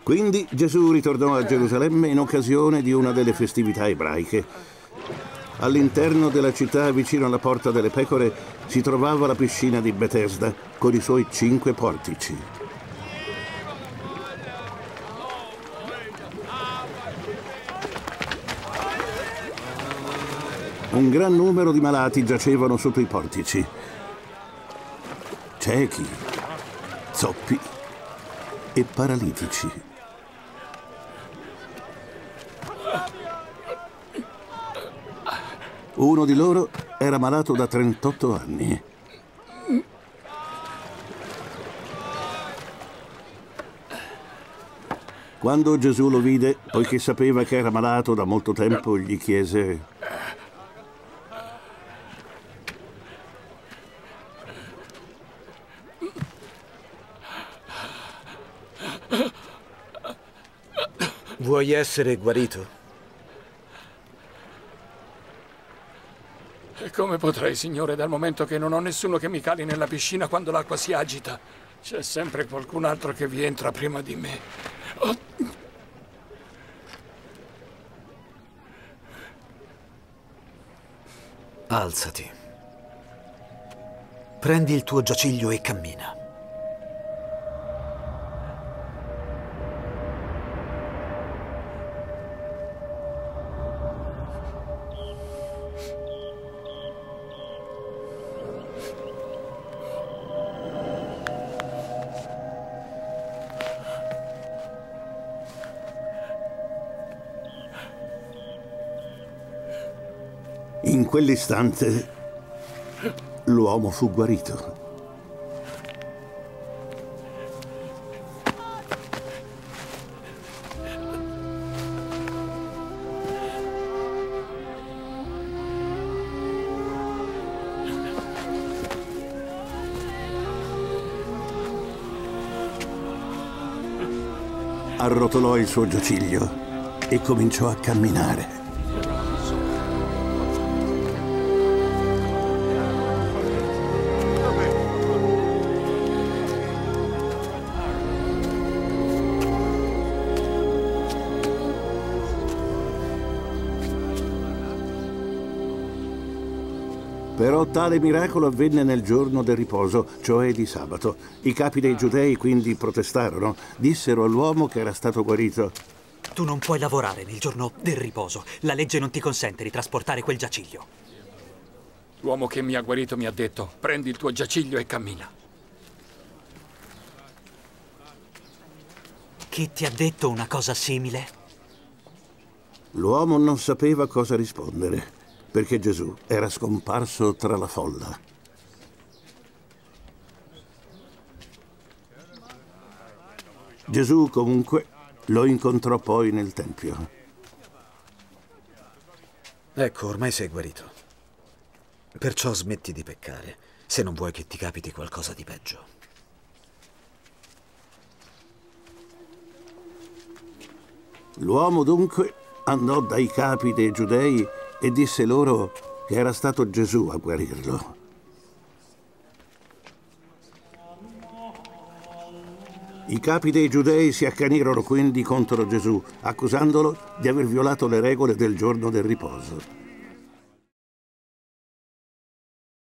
Quindi Gesù ritornò a Gerusalemme in occasione di una delle festività ebraiche. All'interno della città, vicino alla Porta delle Pecore, si trovava la piscina di Betesda con i suoi 5 portici. Un gran numero di malati giacevano sotto i portici. Ciechi, zoppi e paralitici. Uno di loro era malato da 38 anni. Quando Gesù lo vide, poiché sapeva che era malato da molto tempo, gli chiese: vuoi essere guarito? E come potrei, Signore, dal momento che non ho nessuno che mi cali nella piscina quando l'acqua si agita? C'è sempre qualcun altro che vi entra prima di me. Oh. Alzati. Prendi il tuo giaciglio e cammina. In quell'istante l'uomo fu guarito. Arrotolò il suo giaciglio e cominciò a camminare. Però tale miracolo avvenne nel giorno del riposo, cioè di sabato. I capi dei giudei quindi protestarono. Dissero all'uomo che era stato guarito: tu non puoi lavorare nel giorno del riposo. La legge non ti consente di trasportare quel giaciglio. L'uomo che mi ha guarito mi ha detto: prendi il tuo giaciglio e cammina. Chi ti ha detto una cosa simile? L'uomo non sapeva cosa rispondere, perché Gesù era scomparso tra la folla. Gesù, comunque, lo incontrò poi nel Tempio. Ecco, ormai sei guarito. Perciò smetti di peccare, se non vuoi che ti capiti qualcosa di peggio. L'uomo, dunque, andò dai capi dei giudei e disse loro che era stato Gesù a guarirlo. I capi dei giudei si accanirono quindi contro Gesù, accusandolo di aver violato le regole del giorno del riposo.